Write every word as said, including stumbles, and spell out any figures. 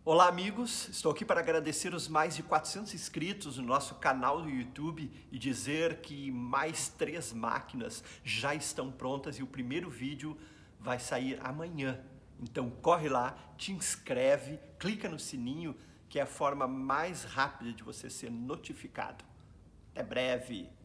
Olá amigos, estou aqui para agradecer os mais de quatrocentos inscritos no nosso canal do YouTube e dizer que mais três máquinas já estão prontas e o primeiro vídeo vai sair amanhã. Então corre lá, te inscreve, clica no sininho, que é a forma mais rápida de você ser notificado. Até breve!